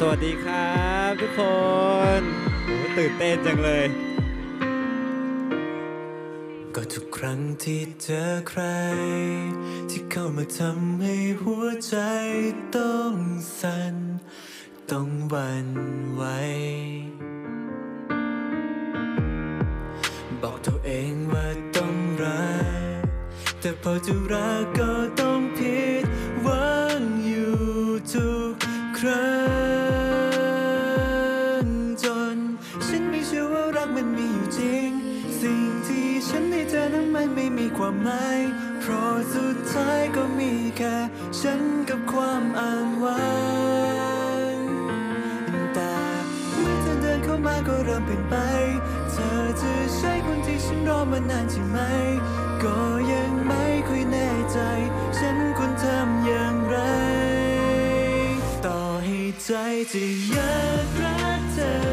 สวัสดีครับทุกคนโอ้ตื่นเต้นจังเลยก็ทุกครั้งที่เจอใครที่เข้ามาทำให้หัวใจต้องสั่นต้องหวั่นไหวบอกตัวเองว่าต้องรักแต่พอจะรักก็ต้องผิดหวังอยู่ทุกครั้งจนฉันไม่เชื่อว่ารักมันมีอยู่จริงสิ่งที่ฉันให้เธอนั้นมันไม่มีความหมายเพราะสุดท้ายก็มีแค่ฉันกับความอ้างว้างแต่เมื่อเธอเดินเข้ามาก็เริ่มเปลี่ยนไปเธอจะใช่คนที่ฉันรอมานานใช่ไหมก็ยังไม่ค่อยแน่ใจฉันควรทำอย่างไรต่อให้ใจจะอยากรักเธอ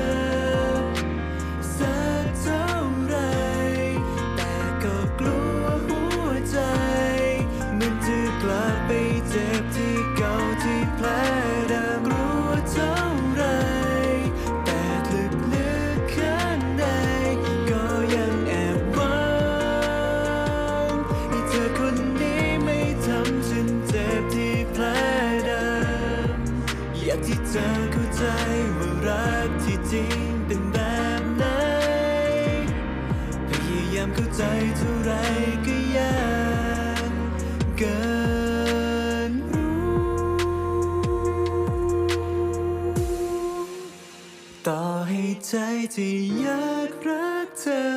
สักเท่าไรแต่ก็กลัวหัวใจมันจะกลับไปเจ็บที่เก่าที่แผลเดิมรู้เท่าไรแต่ลึกๆข้างในก็ยังแอบหวังให้เธอคนนี้ไม่ทำฉันเจ็บที่แผลเดิมอยากที่เธอเข้าใจว่ารักที่จริงเป็นแบบไหนพยายามเข้าใจเท่าไรก็ยังเกินต่อให้ใจที่อยากรักเธอ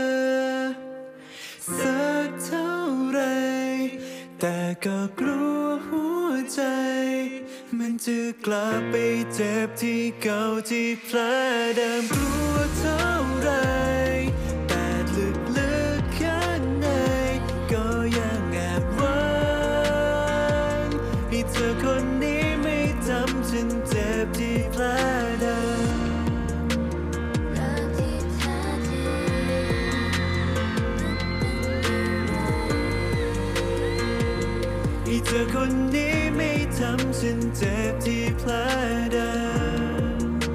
สักเท่าไรแต่ก็กลัวหัวใจมันจะกลับไปเจ็บที่เก่าที่แผลเดิมกลัวเท่าไรแต่ลึกๆข้างในก็ยังแอบหวังให้เธอคนนี้ไม่ทำฉันเจ็บที่แผลเดิมให้เธอคนนี้ไม่ทำฉันเจ็บที่แผลเดิม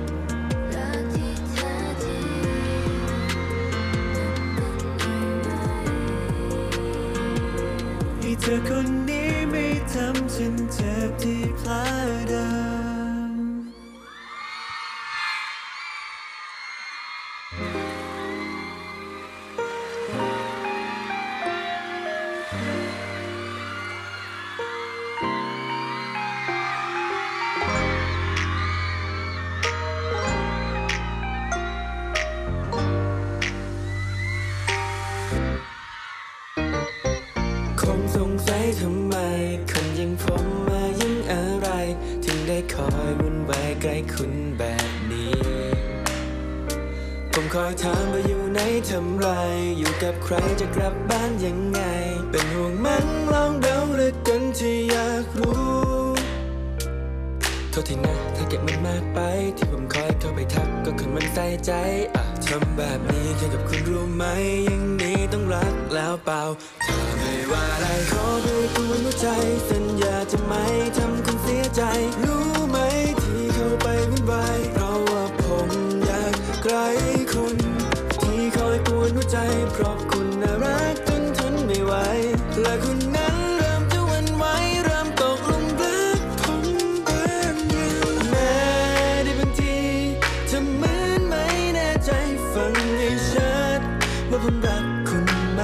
ให้เธอคนนี้ไม่ทำฉันเจ็บที่แผลเดิมคงสงสัยทำไมคนอย่างผมมายังอะไรถึงได้คอยวุ่นวายใกล้คุณแบบนี้ผมคอยถามว่าอยู่ไหนทำไรอยู่กับใครจะกลับบ้านยังไงเป็นห่วงมันลองเดาเหลือเกินที่อยากรู้โทษทีนะถ้าเก็บมันมากไปที่ผมคอยเข้าไปทักก็คนมันใส่ใจทำแบบนี้แค่กับคุณรู้ไหมอย่างนี้ต้องรักแล้วเปล่าถ้าไม่ว่าอะไรขอด้วยตัวหัวใจสัญญาจะไม่ทำคุณเสียใจรู้ไหมที่เข้าไปวุ่นวายเพราะว่าผมอยากใกล้คุณที่คอยกวนหัวใจเพราะคุณน่ารักจนทนไม่ไหวและคุณนั้นเริ่มจะหวั่นไหวเริ่มตกหลุมรักผมบางอย่างแม้ในบางทีเธอเหมือนไม่แน่ใจฟังให้ชัดว่าผมรักคุณไหม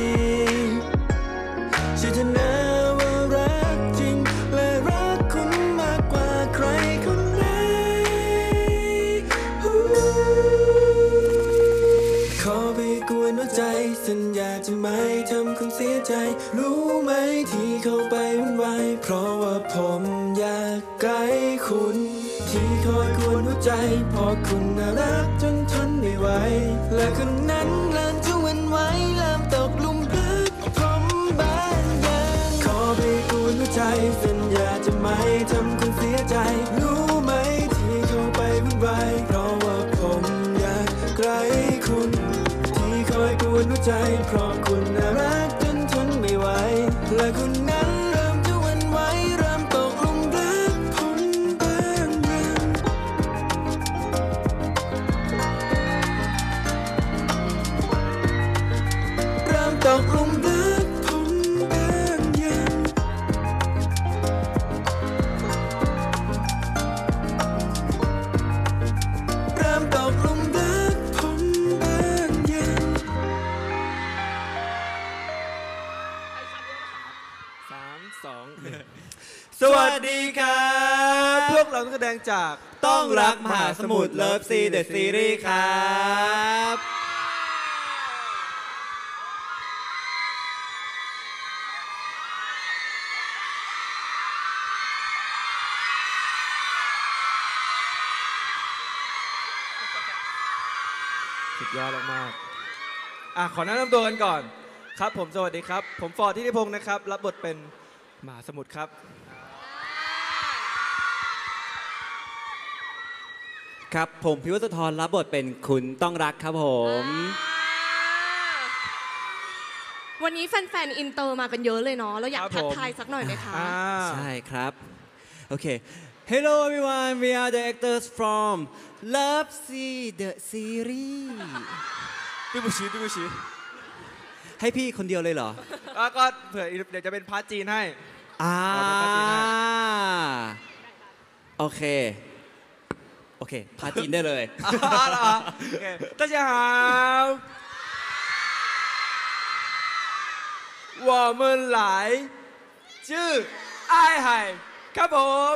เชื่อเถอะนะว่ารักจริงและรักคุณมากกว่าใครคนไหนขอไปกวนหัวใจสัญญาจะไม่ทำคุณเสียใจรู้ไหมที่เข้าไปวุ่นวายเพราะว่าผมอยากใกล้คุณที่คอยกวนหัวใจเพราะคุณน่ารักจนทนไม่ไหวและคนนั้นเริ่มจะหวั่นไหวเริ่มตกหลุมรักผมบางอย่างขอไปกวนหัวใจสัญญาจะไม่ทำคุณเสียใจรู้ไหมที่เข้าไปวุ่นวายเพราะว่าผมอยากใกล้คุณที่คอยกวนหัวใจเพราะคุณน่ารักจนทนไม่ไหวและคุณนั้นเริ่มจะหวั่นไหวเริ่มตกหลุมรักผมบางอย่าง 3 2 สวัสดีครับพวกเรานักแสดงจากต้องรักมหาสมุทรเลิฟซีเดอะซีรีส์ครับสุดยอดมากขอแนะนำตัวกันก่อนครับผมสวัสดีครับผมฟอร์ดธิติพงศ์นะครับรับบทเป็นมหาสมุทรครับครับผมพิวัตรธรรับบทเป็นคุณต้องรักครับผมวันนี้แฟนๆอินเตอร์มากันเยอะเลยเนาะเราอยากทักทายสักหน่อยไหมคะใช่ครับโอเค Hello everyone we are the actors from Love Sea the Series พี่บุชีให้พี่คนเดียวเลยเหรอก็เผื่อเดี๋ยวจะเป็นพาร์ทจีนให้โอเคพาจีนได้เลยโอเค大家好我们来自爱海ครับผม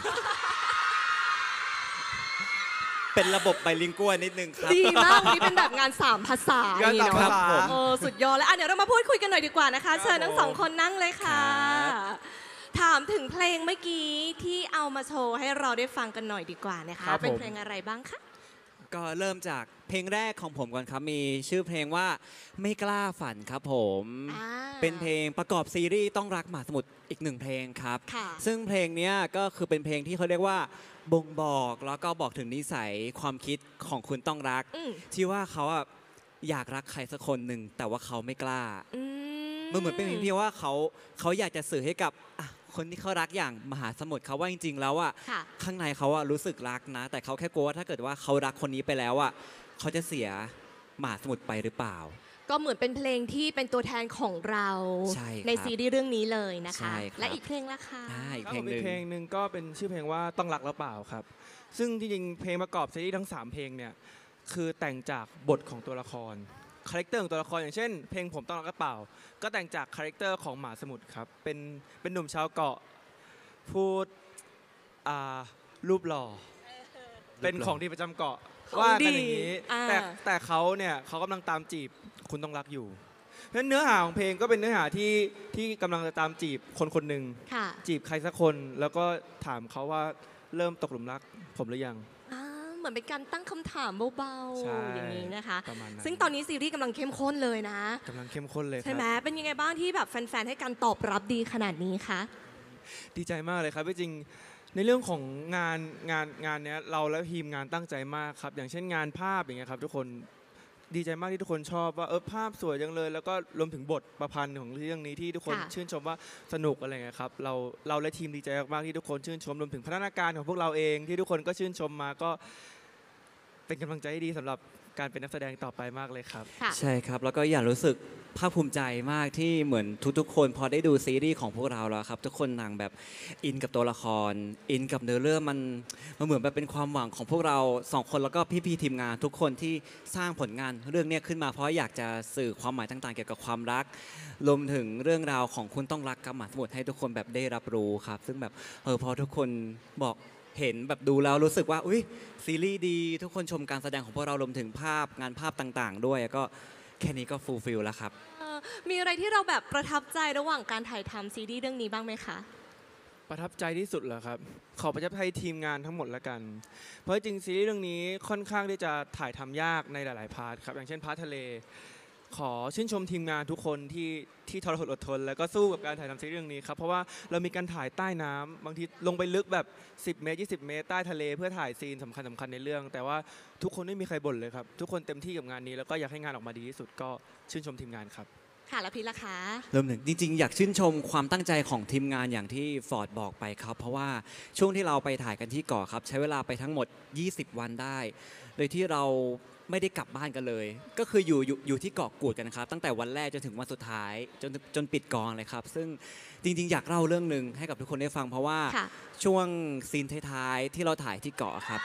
เป็นระบบไบลิงกัวนิดนึงครับดีมากวันนี้เป็นแบบงาน3 ภาษาอย่างนี้เนาะสุดยอดแล้วเดี๋ยวเรามาพูดคุยกันหน่อยดีกว่านะคะเชิญทั้ง2 คนนั่งเลยค่ะถามถึงเพลงเมื่อกี้ที่เอามาโชว์ให้เราได้ฟังกันหน่อยดีกว่านะคะเป็นเพลงอะไรบ้างคะก็เริ่มจากเพลงแรกของผมก่อนครับมีชื่อเพลงว่าไม่กล้าฝันครับผมเป็นเพลงประกอบซีรีส์ต้องรักมหาสมุทรอีก1 เพลงครับซึ่งเพลงนี้ก็คือเป็นเพลงที่เขาเรียกว่าบ่งบอกแล้วก็บอกถึงนิสัยความคิดของคุณต้องรักที่ว่าเขาอยากรักใครสักคนหนึ่งแต่ว่าเขาไม่กล้ามันเหมือนเป็นเพลงที่ว่าเขาอยากจะสื่อให้กับคนที่เขารักอย่างมหาสมุทรเขาว่าจริงๆแล้วข้างในเขารู้สึกรักนะแต่เขาแค่กลัวว่าถ้าเกิดว่าเขารักคนนี้ไปแล้วเขาจะเสียมหาสมุทรไปหรือเปล่าก็เหมือนเป็นเพลงที่เป็นตัวแทนของเราในซีรีส์เรื่องนี้เลยนะคะและอีกเพลงละค่ะอีกเพลงหนึ่งก็เป็นชื่อเพลงว่าต้องรักหรือเปล่าครับซึ่งจริงๆเพลงประกอบซีรีส์ทั้ง3 เพลงเนี่ยคือแต่งจากบทของตัวละครคาแรคเตอร์ของตัวละครอย่างเช่นเพลงผมต้องรักหรือเปล่าก็แต่งจากคาแรคเตอร์ของมหาสมุทรครับเป็นหนุ่มชาวเกาะพูดรูปหล่อเป็นของดีประจำเกาะว่ากันอย่างนี้แต่เขาเนี่ยเขากำลังตามจีบคุณต้องรักอยู่เพราะฉะนั้นเนื้อหาของเพลงก็เป็นเนื้อหาที่กำลังจะตามจีบคนหนึ่งจีบใครสักคนแล้วก็ถามเขาว่าเริ่มตกหลุมรักผมหรือยังเหมือนเป็นการตั้งคำถามเบาๆอย่างนี้นะคะซึ่งตอนนี้ซีรีส์กำลังเข้มข้นเลยนะกำลังเข้มข้นเลยใช่ไหมเป็นยังไงบ้างที่แบบแฟนๆให้การตอบรับดีขนาดนี้คะดีใจมากเลยครับจริงในเรื่องของงานเนี้ยเราและทีมงานตั้งใจมากครับอย่างเช่นงานภาพอย่างเงี้ยครับทุกคนดีใจมากที่ทุกคนชอบว่าภาพสวยจังเลยแล้วก็รวมถึงบทประพันธ์ของเรื่องนี้ที่ทุกคนชื่นชมว่าสนุกอะไรเงี้ยครับเราและทีมดีใจมากที่ทุกคนชื่นชมรวมถึงพัฒนาการของพวกเราเองที่ทุกคนก็ชื่นชมมาก็เป็นกำลังใจที่ดีสำหรับการเป็นนักแสดงต่อไปมากเลยครับใช่ครับแล้วก็อยากรู้สึกภาคภูมิใจมากที่เหมือนทุกๆคนพอได้ดูซีรีส์ของพวกเราแล้วครับทุกคนต่างแบบอินกับตัวละครอินกับเนื้อเรื่องมันเหมือนแบบเป็นความหวังของพวกเรา2 คนแล้วก็พี่ๆทีมงานทุกคนที่สร้างผลงานเรื่องนี้ขึ้นมาเพราะอยากจะสื่อความหมายต่างๆเกี่ยวกับความรักรวมถึงเรื่องราวของคุณต้องรักกับมหาสมุทรให้ทุกคนแบบได้รับรู้ครับซึ่งแบบพอทุกคนบอกเห็นแบบดูแล้วรู้สึกว่าอุ๊ยซีรีส์ดีทุกคนชมการแสดงของพวกเรารวมถึงงานภาพต่างๆด้วยก็แค่นี้ก็ฟูลฟิลแล้วครับมีอะไรที่เราแบบประทับใจระหว่างการถ่ายทำซีรีส์เรื่องนี้บ้างไหมคะประทับใจที่สุดเหรอครับขอประทับใจทีมงานทั้งหมดละกันเพราะจริงซีรีส์เรื่องนี้ค่อนข้างที่จะถ่ายทำยากในหลายๆพาร์ทครับอย่างเช่นพาร์ททะเลขอชื่นชมทีมงานทุกคนที่ทรหดอดทนแล้วก็สู้กับการถ่ายทำซีรีส์เรื่องนี้ครับเพราะว่าเรามีการถ่ายใต้น้ำบางทีลงไปลึกแบบ10 เมตร 20 เมตรใต้ทะเลเพื่อถ่ายซีนสำคัญในเรื่องแต่ว่าทุกคนไม่มีใครบ่นเลยครับทุกคนเต็มที่กับงานนี้แล้วก็อยากให้งานออกมาดีที่สุดก็ชื่นชมทีมงานครับค่ะแล้วพี่ล่ะคะเริ่มหนึ่งจริงๆอยากชื่นชมความตั้งใจของทีมงานอย่างที่ฟอร์ดบอกไปครับเพราะว่าช่วงที่เราไปถ่ายกันที่เกาะครับใช้เวลาไปทั้งหมด20 วันได้โดยที่เราไม่ได้กลับบ้านกันเลยก็คืออยู่ที่เกาะกูดกันครับตั้งแต่วันแรกจนถึงวันสุดท้ายจนปิดกองเลยครับซึ่งจริงๆอยากเล่าเรื่องหนึ่งให้กับทุกคนได้ฟังเพราะว่าช่วงซีนท้ายๆที่เราถ่ายที่เกาะครับ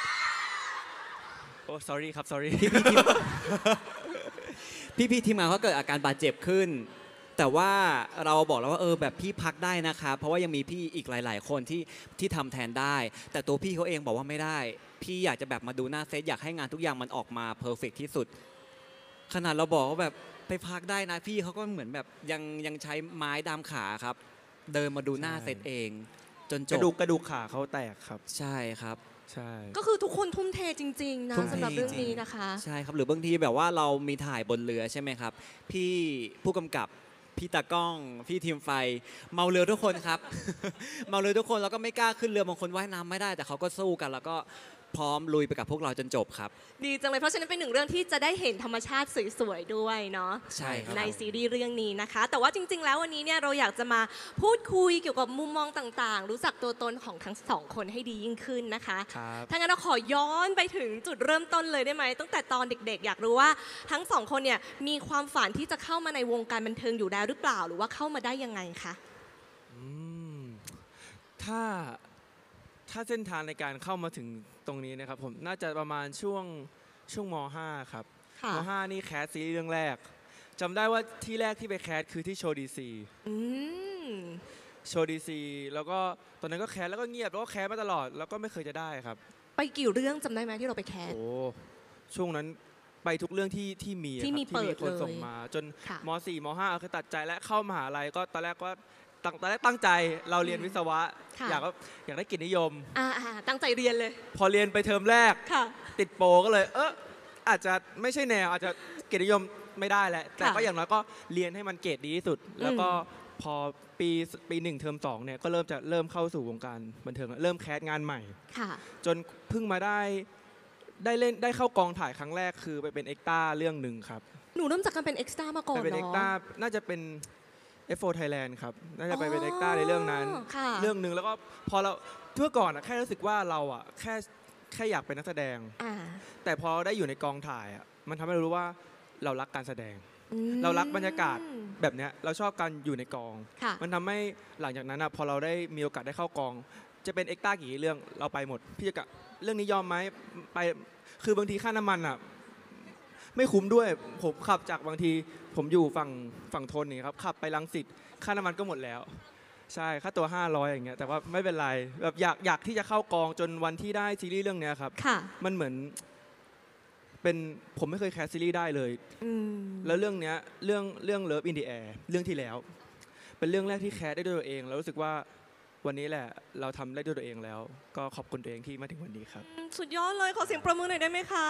โอ้ sorry ครับ sorry พี่ทีมงานเขาเกิดอาการบาดเจ็บขึ้นแต่ว่าเราบอกแล้วว่าแบบพี่พักได้นะครับเพราะว่ายังมีพี่อีกหลาย ๆ คนที่ทำแทนได้ แต่ตัวพี่เขาเองบอกว่าไม่ได้ พี่อยากจะแบบมาดูหน้าเซตอยากให้งานทุกอย่างมันออกมาเพอร์เฟกต์ที่สุดขนาดเราบอกว่าแบบไปพักได้นะพี่เขาก็เหมือนแบบยังใช้ไม้ดามขาครับ เดินมาดูหน้าเซตเองจนจกบระดูกขาเขาแตกครับใช่ครับใช่ก็คือทุกคนทุ่มเทจริง ๆ นะทุ่มเทสำหรับเรื่องจริงนี้นะคะใช่ครับหรือบางทีแบบว่าเรามีถ่ายบนเรือใช่ไหมครับ พี่ผู้กำกับพี่ตากล้องพี่ทีมไฟเมาเรือทุกคนครับ เมาเรือทุกคนแล้วก็ไม่กล้าขึ้นเรือบางคนว่ายน้ำไม่ได้แต่เขาก็สู้กัน แล้วก็พร้อมลุยไปกับพวกเราจนจบครับดีจังเลยเพราะฉะนั้นเป็นหนึ่งเรื่องที่จะได้เห็นธรรมชาติสวยๆด้วยเนาะใช่ครับในซีรีส์เรื่องนี้นะคะ แต่ว่าจริง ๆ แล้ววันนี้เนี่ยเราอยากจะมาพูดคุยเกี่ยวกับมุมมองต่างๆ รู้จักตัวตนของทั้งสองคนให้ดียิ่งขึ้นนะคะครับถ้างั้นเราขอย้อนไปถึงจุดเริ่มต้นเลยได้ไหมตั้งแต่ตอนเด็กๆ อยากรู้ว่าทั้งสองคนเนี่ยมีความฝันที่จะเข้ามาในวงการบันเทิงอยู่แล้วหรือเปล่าหรือว่าเข้ามาได้ยังไงคะอืมถ้าเส้นทางในการเข้ามาถึงตรงนี้นะครับผมน่าจะประมาณช่วงม.5 ครับค่ะม.5 นี่แคสซีรีส์เรื่องแรกจำได้ว่าที่แรกที่ไปแคสคือที่โชว์ดีซีอืมโชว์ดีซีแล้วก็ตอนนั้นก็แคสแล้วก็เงียบแล้วก็แคสมาตลอดแล้วก็ไม่เคยจะได้ครับไปกี่เรื่องจำได้ไหมที่เราไปแคสโอ้ช่วงนั้นไปทุกเรื่องที่มีที่มีครับเปิดคนเลยส่งมาจนค่ะม.4 ม.5คือตัดใจและเข้ามหาลัยก็ตอนแรกตั้งใจเราเรียนวิศวะค่ะอยากได้เกียรตินิยมตั้งใจเรียนเลยพอเรียนไปเทอมแรกค่ะติดโปรก็เลยอาจจะไม่ใช่แนวอาจจะเกียรตินิยมไม่ได้แหละแต่ก็อย่างน้อยก็เรียนให้มันเกรดดีที่สุด แล้วก็พอปี1เทอม2เนี่ยก็เริ่มเข้าสู่วงการบันเทิงแล้วเริ่มแคสงานใหม่ค่ะจนเพิ่งมาได้เข้ากองถ่ายครั้งแรกคือไปเป็นเอ็กต้าเรื่องหนึ่งครับหนูเริ่มจากการเป็นเอ็กซ์ต้ามาก่อนไปเป็นเหรเอ็กอต้าน่าจะเป็น F4 Thailand ครับน่าจะไปเป็นเอ็กต้าในเรื่องนั้นค่ะเรื่องหนึ่งแล้วก็พอเราเมื่อก่อนแค่รู้สึกว่าเราแค่อยากเป็นนักแสดงอ่าแต่พอได้อยู่ในกองถ่ายมันทำให้เรารู้ว่าเรารักการแสดงอืมเรารักบรรยากาศแบบเนี้ยเราชอบการอยู่ในกองค่ะมันทำให้หลังจากนั้นพอเราได้มีโอกาสได้เข้ากอง จะเป็นเอ็กต้ากี่เรื่องเราไปหมดพี่จะกะเรื่องนี้ยอมไหมไปคือบางทีค่าน้ำมันไม่คุ้มด้วยผมขับจากบางทีผมอยู่ฝั่งทนนี่ครับขับไปรังสิตค่าน้ำมันก็หมดแล้ว ใช่ค่าตัว500อย่างเงี้ยแต่ว่าไม่เป็นไรแบบอยากที่จะเข้ากองจนวันที่ได้ซีรีส์เรื่องเนี้ยครับค่ะมันเหมือนเป็นผมไม่เคยแคสซีรีส์ได้เลยอืมแล้วเรื่องเนี้ยเรื่อง Love in the Air เรื่องที่แล้ว เป็นเรื่องแรกที่แคสได้ด้วยตัวเองแล้วรู้สึกว่าวันนี้แหละเราทำได้ด้วยตัวเองแล้ว ก็ขอบคุณตัวเองที่มาถึงวันนี้ครับสุดยอดเลยขอเสียงประมือหน่อยได้ไหมคะ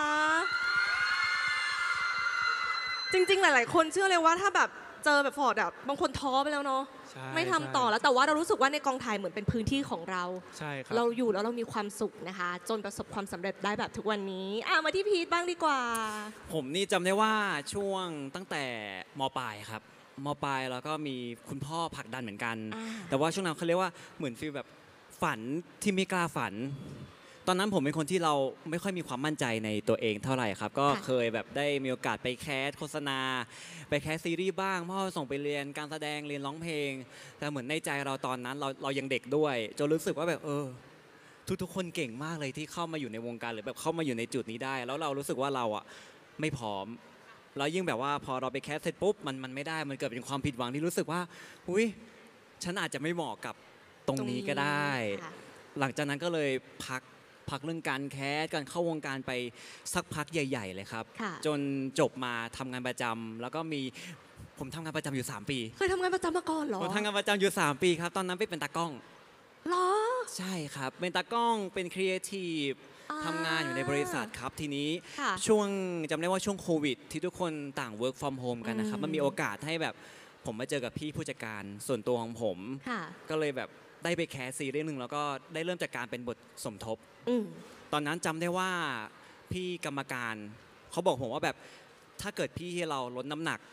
จริง ๆ หลาย ๆ คนเชื่อเลยว่าถ้าแบบเจอแบบฟอร์ดบางคนท้อไปแล้วเนาะใช่ไม่ทำต่อแล้วแต่ว่าเรารู้สึกว่าในกองถ่ายเหมือนเป็นพื้นที่ของเราใช่ครับเราอยู่แล้วเรามีความสุขนะคะ จนประสบความสำเร็จได้แบบทุกวันนี้มาที่พีทบ้างดีกว่าผมนี่จำได้ว่าช่วงตั้งแต่มปลายครับมปลายแล้วก็มีคุณพ่อผลักดันเหมือนกันอ่าแต่ว่าช่วงนั้นเขาเรียกว่าเหมือนฟีลแบบฝันที่ไม่กล้าฝัน ตอนนั้นผมเป็นคนที่เราไม่ค่อยมีความมั่นใจในตัวเองเท่าไหร่ครับ ก็เคยแบบได้มีโอกาสไปแคสโฆษณา ไปแคสซีรีส์บ้างพ่อส่งไปเรียนการแสดงเรียนร้องเพลง แต่เหมือนในใจเราตอนนั้นเรายังเด็กด้วยจนรู้สึกว่าแบบทุกคนเก่งมากเลยที่เข้ามาอยู่ในวงการหรือแบบเข้ามาอยู่ในจุดนี้ได้ แล้วเรารู้สึกว่าเราไม่พร้อมแล้วยิ่งแบบว่าพอเราไปแคสเสร็จปุ๊บมันไม่ได้มันเกิดเป็นความผิดหวังที่รู้สึกว่าอุ้ยฉันอาจจะไม่เหมาะกับตรงนี้ก็ได้ค่ะหลังจากนั้นก็เลยพักเรื่องการแคสการเข้าวงการไปสักพักใหญ่ ๆ เลยครับค่ะจนจบมาทำงานประจำแล้วก็ผมทำงานประจำอยู่3 ปีเคยทำงานประจำมาก่อนเหรอผมทำงานประจำอยู่3 ปีครับตอนนั้นไปเป็นตากล้องเหรอใช่ครับเป็นตากล้องเป็นครีเอทีฟอ่าทำงานอยู่ในบริษัทครับทีนี้ค่ะช่วงจำได้ว่าช่วงโควิด ที่ทุกคนต่าง work from home กันนะครับอืมมันมีโอกาสให้แบบผมมาเจอกับพี่ผู้จัดการส่วนตัวของผมค่ะก็เลยแบบได้ไปแคสซีรีส์หนึ่งแล้วก็ได้เริ่มจากการเป็นบทสมทบอืมตอนนั้นจำได้ว่าพี่กรรมการเขาบอกผมว่าแบบถ้าเกิดพี่ให้เราลดน้ำหนัก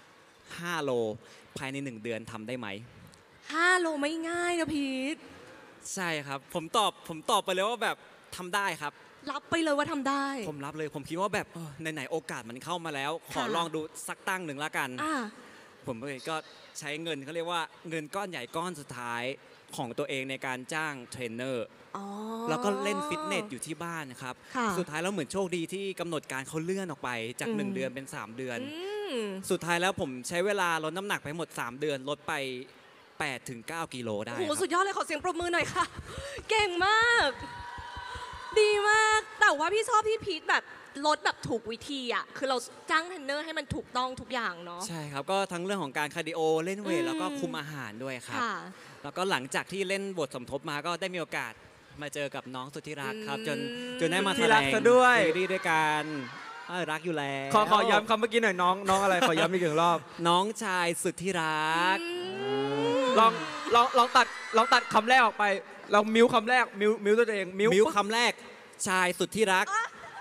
5 โลภายใน1 เดือนทำได้ไหม 5 โลไม่ง่ายนะพีทใช่ครับผมตอบไปเลยว่าแบบทำได้ครับรับไปเลยว่าทำได้ผมรับเลยผมคิดว่าแบบไหนๆโอกาสมันเข้ามาแล้ว ขอค่ะลองดูสักตั้งหนึ่งละกันอ่าผมเลยก็ใช้เงินเขาเรียกว่าเงินก้อนใหญ่ก้อนสุดท้ายของตัวเองในการจ้างเทรนเนอร์อ๋อแล้วก็เล่นฟิตเนสอยู่ที่บ้านครับค่ะสุดท้ายแล้วเหมือนโชคดีที่กำหนดการเขาเลื่อนออกไปจาก1 เดือนเป็น3 เดือนอืมสุดท้ายแล้วผมใช้เวลาลดน้ำหนักไปหมด 3 เดือนลดไป8 ถึง 9 กิโลได้โอ้โหครับสุดยอดเลยขอเสียงปรบมือหน่อยค่ะ เก่งมาก ดีมาก แต่ว่าพี่ชอบพี่พีทแบบลดแบบถูกวิธีอ่ะคือเราจ้างเทรนเนอร์ให้มันถูกต้องทุกอย่างเนาะใช่ครับก็ทั้งเรื่องของการคาร์ดิโอเล่นเวทแล้วก็คุมอาหารด้วยครับค่ะแล้วก็หลังจากที่เล่นบทสมทบมาก็ได้มีโอกาสมาเจอกับน้องสุดที่รักครับ จนได้มาที่แถลรักงซะด้วยซีรีส์ด้วยกันรักอยู่แล้วขอย้ำคำเมื่อกี้หน่อยน้องอะไรขอย้ำอีกหนึ่งรอบน้องชายสุดที่รักลองตัดคำแรกออกไปลองมิวคำแรกมิวตัวเองมิวมิวคำแรกชายสุดที่รัก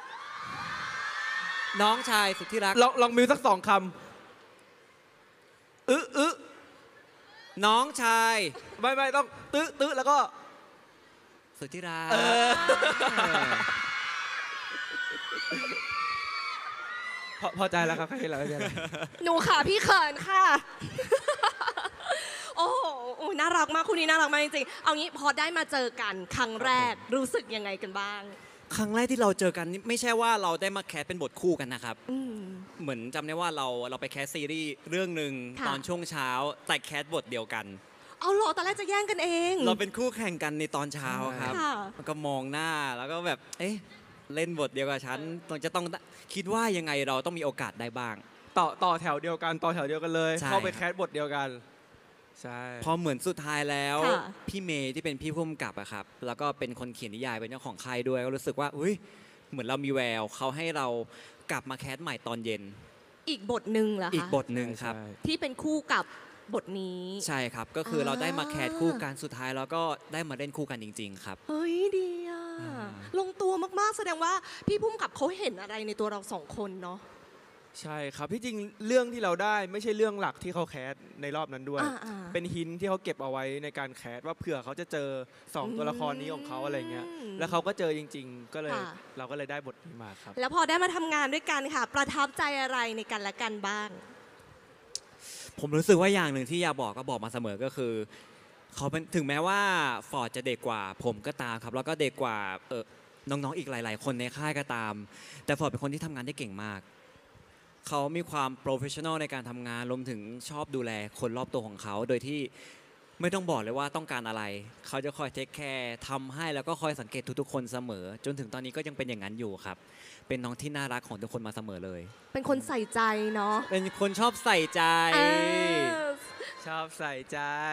น้องชายสุดที่รักลองมิวสัก2 คำน้องชายไม่ต้องตื้อแล้วก็สุดที่รักพอใจแล้วครับใครเห็นแล้วใช่ไหมหนูค่ะพี่เขินค่ะ โอ้โหน่ารักมากคู่นี้น่ารักมากจริงๆ เอางี้พอได้มาเจอกันครั้งแรกรู้สึกยังไงกันบ้างครั้งแรกที่เราเจอกันนี่ไม่ใช่ว่าเราได้มาแคสเป็นบทคู่กันนะครับ เหมือนจำได้ว่าเราไปแคสซีรีส์เรื่องหนึ่งค่ะตอนช่วงเช้าแต่แคสบทเดียวกันเอาเหรอตอนแรกจะแย่งกันเองเราเป็นคู่แข่งกันในตอนเช้าครับค่ะแล้วก็มองหน้าแล้วก็แบบเอ๊ะเล่นบทเดียวกับฉันต้องคิดว่ายังไงเราต้องมีโอกาสได้บ้างต่อแถวเดียวกันเลยใช่เข้าไปแคสบทเดียวกันใช่พอเหมือนสุดท้ายแล้วค่ะพี่เมย์ที่เป็นพี่ผู้กำกับอะครับแล้วก็เป็นคนเขียนนิยายเป็นเจ้าของค่ายด้วยก็รู้สึกว่าอุ้ยเหมือนเรามีแววเขาให้เรากลับมาแคสใหม่ตอนเย็นอีกบทหนึ่งเหรอคะอีกบทหนึ่งครับใช่ที่เป็นคู่กับบทนี้ใช่ครับก็คือเราได้มาแคสคู่กันสุดท้ายแล้วก็ได้มาเล่นคู่กันจริง ๆ ครับเฮ้ยดีอ่ะลงตัวมากๆแสดงว่าพี่พุ่มกับเขาเห็นอะไรในตัวเราสองคนเนาะใช่ครับที่จริงเรื่องที่เราได้ไม่ใช่เรื่องหลักที่เขาแคสในรอบนั้นด้วยอ่าเป็นหินที่เขาเก็บเอาไว้ในการแคสว่าเผื่อเขาจะเจอ2ตัวละครนี้ของเขาอะไรเงี้ยแล้วเขาก็เจอจริง ๆ ก็เลยค่ะเราก็เลยได้บทนี้มาครับแล้วพอได้มาทำงานด้วยกันค่ะ ประทับใจอะไรในกันและกันบ้างผมรู้สึกว่าอย่างหนึ่งที่อยากบอกก็บอกมาเสมอก็คือเขาเป็นถึงแม้ว่าฟอร์ดจะเด็กกว่าผมก็ตามครับแล้วก็เด็กกว่าน้องๆอีกหลาย ๆ คนในค่ายก็ตาม แต่ฟอร์ดเป็นคนที่ทำงานได้เก่งมาก เขามีความโปรเฟชชั่นอลในการทำงานรวมถึงชอบดูแลคนรอบตัวของเขา โดยที่ไม่ต้องบอกเลยว่าต้องการอะไร เขาจะคอยเทคแคร์ทำให้แล้วก็คอยสังเกตทุกๆคนเสมอ จนถึงตอนนี้ก็ยังเป็นอย่างนั้นอยู่ครับ เป็นน้องที่น่ารักของทุกคนมาเสมอเลยเป็นคนใส่ใจเนาะเป็นคนชอบใส่ใจชอบใส่ใจ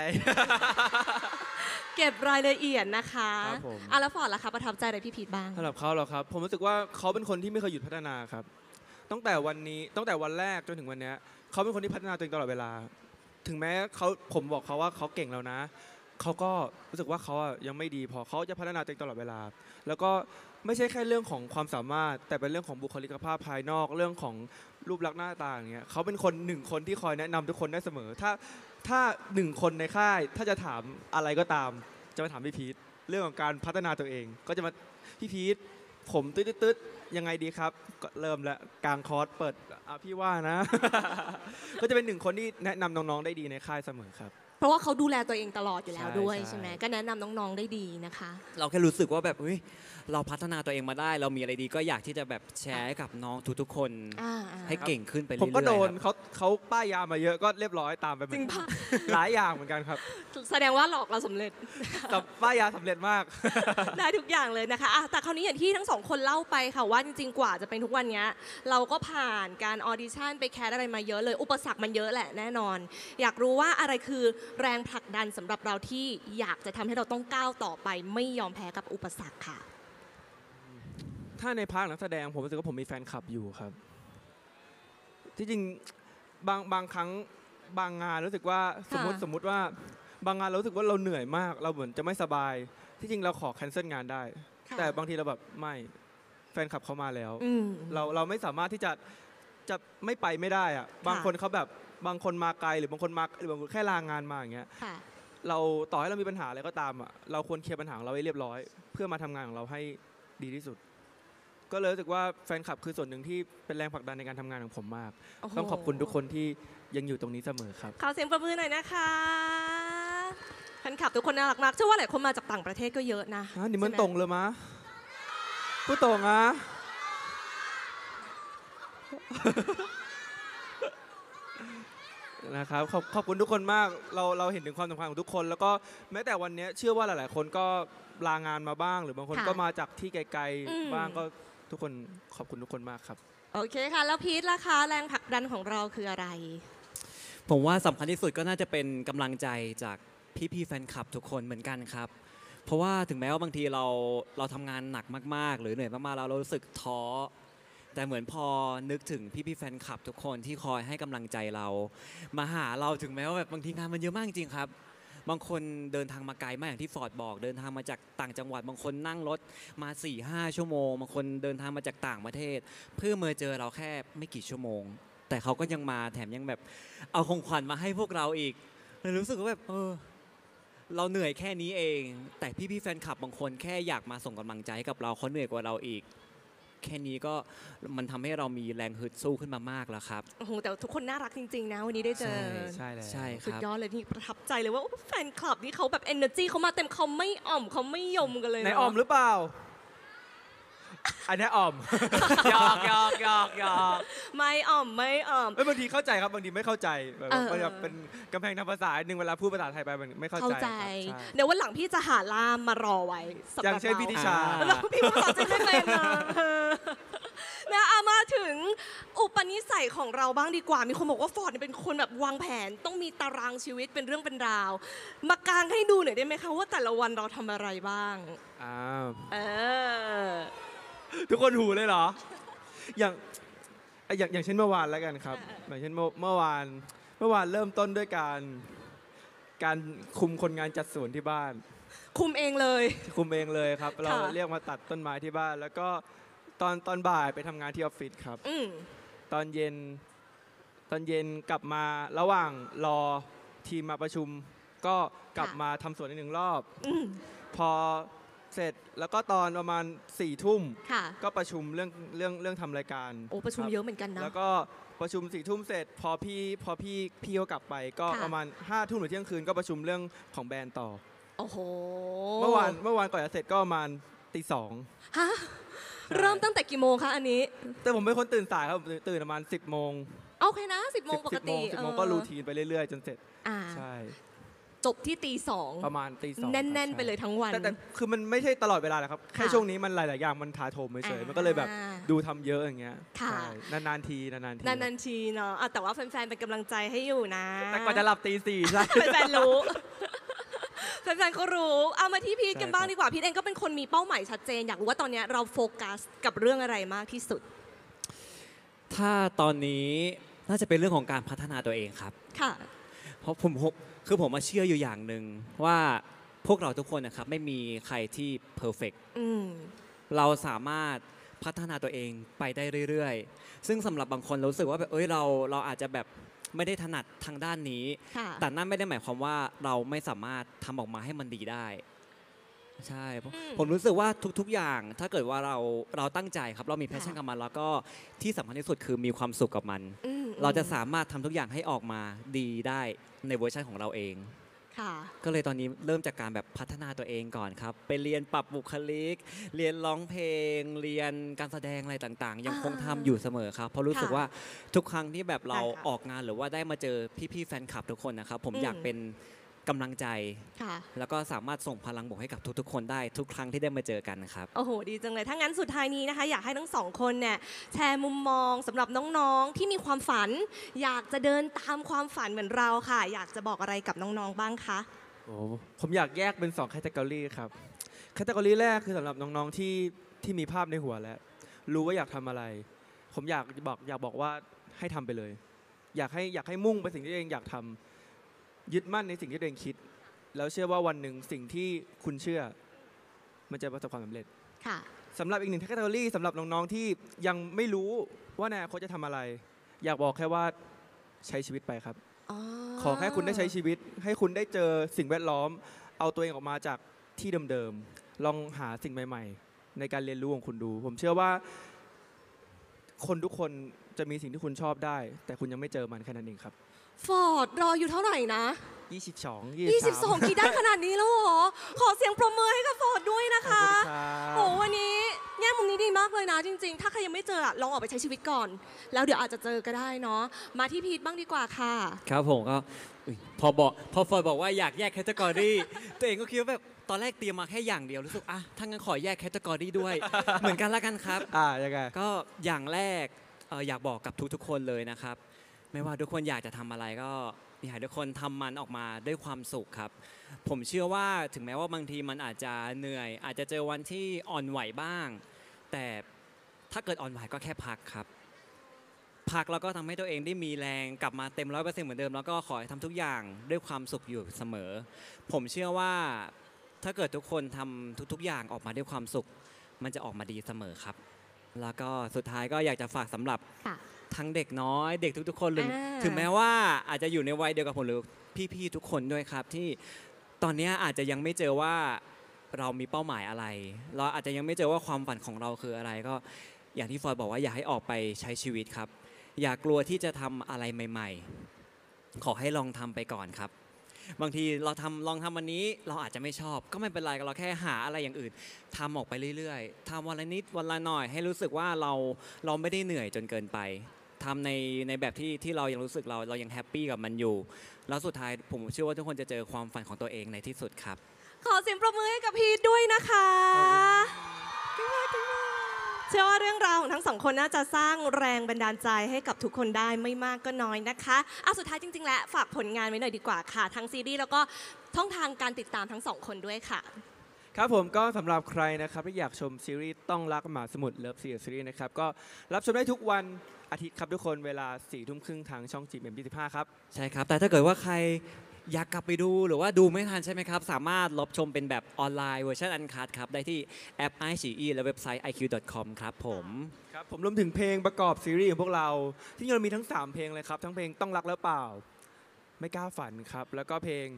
เก็บรายละเอียดนะคะครับผมแล้วฟอร์ดล่ะคะประทับใจอะไรพี่พีทบ้างสำหรับเขาเหรอครับ ผมรู้สึกว่าเขาเป็นคนที่ไม่เคยหยุดพัฒนาครับตั้งแต่วันแรกจนถึงวันเนี้ยเขาเป็นคนที่พัฒนาตัวเองตลอดเวลา ถึงแม้ผมบอกเขาว่าเขาเก่งแล้วนะเขาก็รู้สึกว่าเขาอะยังไม่ดีพอเขาจะพัฒนาตัวเองตลอดเวลา แล้วก็ไม่ใช่แค่เรื่องของความสามารถ แต่เป็นเรื่องของบุคลิกภาพภายนอกเรื่องของรูปลักษณ์หน้าตาอย่างเงี้ยเขาเป็นหนึ่งคนที่คอยแนะนำทุกคนได้เสมอ ถ้า1 คนในค่ายถ้าจะถามอะไรก็ตามจะมาถามพี่พีทเรื่องของการพัฒนาตัวเอง ก็จะมาพี่พีทผมตืดยังไงดีครับก็เริ่มแล้วกลางคอร์สเปิดพี่ว่านะ ก็จะเป็น1 คนที่แนะนำน้องๆได้ดีในค่ายเสมอครับเพราะว่าเขาดูแลตัวเองตลอดอยู่แล้วใช่ด้วยใช่ใช่ไหมก็แนะนำน้องๆได้ดีนะคะเราแค่รู้สึกว่าแบบเฮ้ยเราพัฒนาตัวเองมาได้ เรามีอะไรดีก็อยากที่จะแบบแชร์ให้กับน้องทุกๆคน ให้เก่งขึ้นไปเรื่ผอยมๆก็โดนครับเขาป้ายยามาเยอะก็เรียบร้อยตามไปเหมืจอริงนปะหลายอย่างเหมือนกันครับแสดงว่าหลอกเราสำเร็จแต่ป้ายยาสำเร็จมากได้ทุกอย่างเลยนะคะแต่คราวนี้อย่างที่ทั้งสองคนเล่าไปค่ะว่าจริงๆกว่าจะเป็นทุกวันนี้เราก็ผ่านการออดิชั่นไปแคสอะไรมาเยอะเลยอุปสรรคมันเยอะแหละแน่นอน อยากรู้ว่าอะไรคือแรงผลักดันสำหรับเราที่อยากจะทำให้เราต้องก้าวต่อไปไม่ยอมแพ้กับอุปสรรคค่ะถ้าในพาร์ทนักแสดงผมรู้สึกว่าผมมีแฟนคลับอยู่ครับ ที่จริงบางครั้งบางงานรู้สึกว่าสมมติว่าบางงานเรารู้สึกว่าเราเหนื่อยมาก เราเหมือนจะไม่สบาย ที่จริงเราขอแคนเซิลงานได้ค่ะแต่บางทีเราแบบไม่แฟนคลับเขามาแล้วอืมเราไม่สามารถที่จะไม่ไปไม่ได้อะบางคนเขาแบบบางคนมาไกลหรือบางคนมาหรือบางคนแค่ลางานมาอย่างเงี้ยค่ะเราต่อให้เรามีปัญหาอะไรก็ตามอ่ะเราควรเคลียร์ปัญหาของเราให้เรียบร้อย เพื่อมาทำงานของเราให้ดีที่สุด ก็เลยรู้สึกว่าแฟนคลับคือส่วนหนึ่งที่เป็นแรงผลักดันในการทำงานของผมมากโอ้โหต้องขอบคุณทุกคนที่ยังอยู่ตรงนี้เสมอครับขอเสียงประมือหน่อยนะคะแฟนคลับทุกคนน่ารักมากเชื่อว่าหลายคนมาจากต่างประเทศก็เยอะนะนี่มันใช่ไหตรงเลยมะพูดตรงอ่ะนะครับขอบคุณทุกคนมากเราเห็นถึงความสำคัญของทุกคน แล้วก็แม้แต่วันนี้เชื่อว่าหลายๆคนก็ลางานมาบ้าง หรือบางคนก็มาจากที่ไกลๆบ้างก็ทุกคนขอบคุณทุกคนมากครับโอเคค่ะแล้วพีทล่ะคะแรงผลักดันของเราคืออะไรผมว่าสำคัญที่สุดก็น่าจะเป็นกำลังใจจากพี่ๆแฟนคลับทุกคนเหมือนกันครับเพราะว่าถึงแม้ว่าบางทีเราทำงานหนักมากๆหรือเหนื่อยมากๆเรารู้สึกท้อแต่เหมือนพอนึกถึงพี่ๆแฟนคลับทุกคนที่คอยให้กำลังใจเรามาหาเราถึงแม้ว่าแบบบางทีงานมันเยอะมากจริงครับบางคนเดินทางมาไกลมากอย่างที่ฟอร์ดบอกเดินทางมาจากต่างจังหวัดบางคนนั่งรถมา 4-5 ชั่วโมงบางคนเดินทางมาจากต่างประเทศเพื่อมาเจอเราแค่ไม่กี่ชั่วโมงแต่เขาก็ยังมาแถมยังแบบเอาของขวัญมาให้พวกเราอีกเลยรู้สึกว่าแบบเราเหนื่อยแค่นี้เองแต่พี่ๆแฟนคลับบางคนแค่อยากมาส่งกำลังใจให้กับเราเขาเหนื่อยกว่าเราอีกแค่นี้ก็มันทำให้เรามีแรงฮึดสู้ขึ้นมามากแล้วครับโอ้โหแต่ทุกคนน่ารักจริงๆนะวันนี้ได้เจอใช่เลยใช่ครับสุดยอดเลยที่ประทับใจเลยว่าแฟนคลับนี่เขาแบบ energy เขามาเต็มเขาไม่อ่อมเขาไม่ยมกันเลยไหนอ่อมหรือเปล่าอันนี้อ่อมหยอกไม่อ่อมบางทีเข้าใจครับบางทีไม่เข้าใจแบบมันจะเป็นกำแพงทางภาษาหนึ่งเวลาพูดภาษาไทยไปมันไม่เข้าใจเดี๋ยววันหลังพี่จะหาล่ามมารอไว้อย่างเช่นพี่ทิชาแล้วพี่ภาษาจีนไม่เป็นนะเอามาถึงอุปนิสัยของเราบ้างดีกว่ามีคนบอกว่าฟอร์ดเป็นคนแบบวางแผนต้องมีตารางชีวิตเป็นเรื่องเป็นราวมากางให้ดูหน่อยได้ไหมคะว่าแต่ละวันเราทำอะไรบ้างทุกคนหูเลยเหรออย่างเช่นเมื่อวานแล้วกันครับอย่างเช่นเมื่อวานเริ่มต้นด้วยการคุมคนงานจัดสวนที่บ้านคุมเองเลยครับเราเรียกมาตัดต้นไม้ที่บ้านแล้วก็ตอนบ่ายไปทำงานที่ออฟฟิศครับตอนเย็นกลับมาระหว่างรอทีมมาประชุมก็กลับมาทำสวนอีก1 รอบพอเสร็จแล้วก็ตอนประมาณ4 ทุ่มก็ประชุมเรื่องทำรายการโอ้ประชุมเยอะเหมือนกันนะแล้วก็ประชุม4 ทุ่มเสร็จพอพี่เขากลับไปก็ประมาณ5 ทุ่มหรือเที่ยงคืนก็ประชุมเรื่องของแบรนด์ต่อโอ้โหเมื่อวานก่อนจะเสร็จก็ประมาณตี 2ฮะเริ่มตั้งแต่กี่โมงคะอันนี้แต่ผมเป็นคนตื่นสายครับตื่นประมาณ10 โมงโอเคนะ10 โมงปกติ 10 โมงก็รูทีนไปเรื่อยๆจนเสร็จใช่จบที่ตี 2 ประมาณตี 2 แน่นๆไปเลยทั้งวันแต่คือมันไม่ใช่ตลอดเวลาแหละครับแค่ช่วงนี้มันหลายๆอย่างมันถาโถมเฉยๆมันก็เลยแบบดูทำเยอะอย่างเงี้ยนานๆทีเนาะแต่ว่าแฟนๆเป็นกำลังใจให้อยู่นะแต่กว่าจะหลับตี 4ใช่แฟนๆรู้แฟนๆก็รู้เอามาที่พีทกันบ้างดีกว่าพีทเองก็เป็นคนมีเป้าหมายชัดเจนอยากรู้ว่าตอนนี้เราโฟกัสกับเรื่องอะไรมากที่สุดถ้าตอนนี้น่าจะเป็นเรื่องของการพัฒนาตัวเองครับค่ะเพราะผมมาเชื่ออยู่อย่างหนึ่งว่าพวกเราทุกคนนะครับไม่มีใครที่เพอร์เฟกต์เราสามารถพัฒนาตัวเองไปได้เรื่อยๆซึ่งสำหรับบางคนรู้สึกว่าแบบเราอาจจะแบบไม่ได้ถนัดทางด้านนี้แต่นั่นไม่ได้หมายความว่าเราไม่สามารถทำออกมาให้มันดีได้ใช่ผมรู้สึกว่าทุกๆอย่างถ้าเกิดว่าเราตั้งใจครับเรามีแพชชั่นกับมันแล้วก็ที่สำคัญที่สุดคือมีความสุขกับมันเราจะสามารถทำทุกอย่างให้ออกมาดีได้ในเวอร์ชันของเราเองก็เลยตอนนี้เริ่มจากการแบบพัฒนาตัวเองก่อนครับไปเรียนปรับบุคลิกเรียนร้องเพลงเรียนการแสดงอะไรต่างๆยังคงทำอยู่เสมอครับเพราะรู้สึกว่าทุกครั้งที่แบบเราออกงานหรือว่าได้มาเจอพี่ๆแฟนคลับทุกคนนะครับผมอยากเป็นกำลังใจแล้วก็สามารถส่งพลังบวกให้กับทุกๆคนได้ทุกครั้งที่ได้มาเจอกันครับโอ้โหดีจังเลยถ้างั้นสุดท้ายนี้นะคะอยากให้ทั้งสองคนเนี่ยแชร์มุมมองสำหรับน้องๆที่มีความฝันอยากจะเดินตามความฝันเหมือนเราค่ะอยากจะบอกอะไรกับน้องๆบ้างคะผมอยากแยกเป็น2 แคตตากรีครับแคตตากรีแรกคือสำหรับน้องๆที่มีภาพในหัวแล้วรู้ว่าอยากทำอะไรผมอยากบอกว่าให้ทำไปเลยอยากให้มุ่งไปสิ่งที่ตัวเองอยากทำยึดมั่นในสิ่งที่ตัวเองคิดแล้วเชื่อว่าวันหนึ่งสิ่งที่คุณเชื่อมันจะประสบความสำเร็จสำหรับอีก1 แคตตากรีสำหรับน้องๆที่ยังไม่รู้ว่าในอนาคตจะทำอะไรอยากบอกแค่ว่าใช้ชีวิตไปครับขอแค่คุณได้ใช้ชีวิตให้คุณได้เจอสิ่งแวดล้อมเอาตัวเองออกมาจากที่เดิมๆลองหาสิ่งใหม่ๆในการเรียนรู้ของคุณดูผมเชื่อว่าคนทุกคนจะมีสิ่งที่คุณชอบได้แต่คุณยังไม่เจอมันแค่นั้นเองครับฟอร์ดรออยู่เท่าไหร่นะ 22 กี่ได้ขนาดนี้แล้วเหรอขอเสียงปรบมือให้กับฟอร์ดด้วยนะคะโอ้วันนี้แง่มุมนี้ดีมากเลยนะจริงๆ ถ้าใครยังไม่เจอลองออกไปใช้ชีวิตก่อน แล้วเดี๋ยวอาจจะเจอก็ได้เนาะมาที่พีทบ้างดีกว่าค่ะครับผมก็อุ๊ยพอฟอยบอกว่าอยากแยกแคตตากรี ตัวเองก็คิดว่าแบบตอนแรกเตรียมมาแค่อย่างเดียวรู้สึกอ่ะถ้างั้นขอแยกแคตตากรีด้วย เหมือนกันละกันครับยังไงก็อย่างแรกอยากบอกกับทุกๆคนเลยนะครับ ไม่ว่าทุกคนอยากจะทำอะไรก็อยากให้ทุกคนทำมันออกมาด้วยความสุขครับ ผมเชื่อว่าถึงแม้ว่าบางทีมันอาจจะเหนื่อย อาจจะเจอวันที่อ่อนไหวบ้าง แต่ถ้าเกิดอ่อนไหวก็แค่พักครับ พักแล้วก็ทำให้ตัวเองได้มีแรงกลับมาเต็ม100%เหมือนเดิมแล้วก็ขอให้ทำทุกอย่างด้วยความสุขอยู่เสมอ ผมเชื่อว่าถ้าเกิดทุกคนทำทุกๆอย่างออกมาด้วยความสุข มันจะออกมาดีเสมอครับ แล้วก็สุดท้ายก็อยากจะฝากสำหรับค่ะทั้งเด็กน้อยเด็กทุกๆคนเลยอ่าถึงแม้ว่าอาจจะอยู่ในวัยเดียวกับผมหรือพี่ๆทุกคนด้วยครับ ที่ตอนนี้อาจจะยังไม่เจอว่าเรามีเป้าหมายอะไร เราอาจจะยังไม่เจอว่าความฝันของเราคืออะไรก็อย่างที่ฟอยบอกว่าอยากให้ออกไปใช้ชีวิตครับ อย่ากลัวที่จะทำอะไรใหม่ๆ ขอให้ลองทำไปก่อนครับ บางทีเราลองทำวันนี้เราอาจจะไม่ชอบ ก็ไม่เป็นไรเราแค่หาอะไรอย่างอื่นทำออกไปเรื่อยๆทำวันละนิดวันละหน่อย ให้รู้สึกว่าเราไม่ได้เหนื่อยจนเกินไปทำในแบบที่เรายังรู้สึกเรายังแฮปปี้กับมันอยู่ แล้วสุดท้ายผมเชื่อว่าทุกคนจะเจอความฝันของตัวเองในที่สุดครับขอเสียงปรบมือให้กับพีทด้วยนะคะเชื่อว่าเรื่องราวของทั้งสองคนน่าจะสร้างแรงบันดาลใจให้กับทุกคนได้ไม่มากก็น้อยนะคะสุดท้ายจริงๆแล้วฝากผลงานไว้หน่อยดีกว่าค่ะทั้งซีรีส์แล้วก็ช่องทางการติดตามทั้งสองคนด้วยค่ะครับผมก็สำหรับใครนะครับที่อยากชมซีรีส์ต้องรักมหาสมุทรเลิฟซีรีส์นะครับก็รับชมได้ทุกวันอาทิตย์ครับทุกคนเวลา4 ทุ่มครึ่งทางช่อง GMM25 ครับใช่ครับ แต่ถ้าเกิดว่าใครอยากกลับไปดูหรือว่าดูไม่ทันใช่ไหมครับ สามารถรับชมเป็นแบบออนไลน์เวอร์ชันอันคัดครับ ได้ที่แอป iQIYI และเว็บไซต์ iq.com ครับผมครับผมรวมถึงเพลงประกอบซีรีส์ของพวกเรา ที่เรามีทั้ง 3 เพลงเลยครับ ทั้งเพลงต้องรักแล้วเปล่า ไม่กล้าฝันครับ แล้วก็เพลง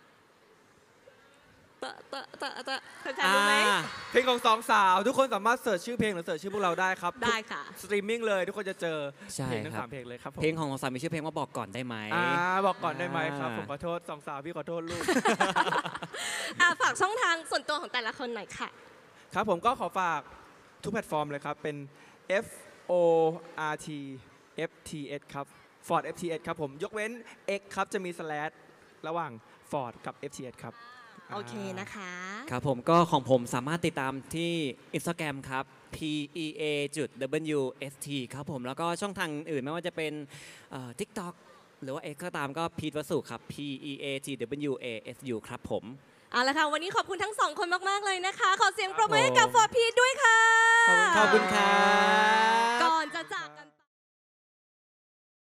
แฟนๆรู้ไหมเพลงของสองสาว ทุกคนสามารถเสิร์ชชื่อเพลงหรือเสิร์ชชื่อพวกเราได้ครับได้ค่ะสตรีมมิ่งเลยทุกคนจะเจอใช่เพลงทั้งครับ 3 เพลงเลยครับผมเพลงของสามีชื่อเพลงว่าบอกก่อนได้ไหมบอกก่อนได้ไหมครับ ผมขอโทษสองสาวพี่ขอโทษลูกฝากช่องทางส่วนตัวของแต่ละคนหน่อยค่ะครับผมก็ขอฝากทุกแพลตฟอร์มเลยครับ เป็น FORT FTS ครับ Ford FTS ครับผมยกเว้น X ครับจะมีสแลชระหว่าง Ford กับ FTS ครับโอเคนะคะครับผมก็ของผมสามารถติดตามที่ Instagram ครับ PEA.WST ครับผมแล้วก็ช่องทางอื่นไม่ว่าจะเป็นTikTok หรือว่า X ก็ตามก็พีทวสุครับ PEATWASU ครับผมเอาละค่ะ วันนี้ขอบคุณทั้งสองคนมาก ๆ เลยนะคะ ขอเสียงปรบมือให้กับฟอร์พีทด้วยค่ะขอบคุณครับ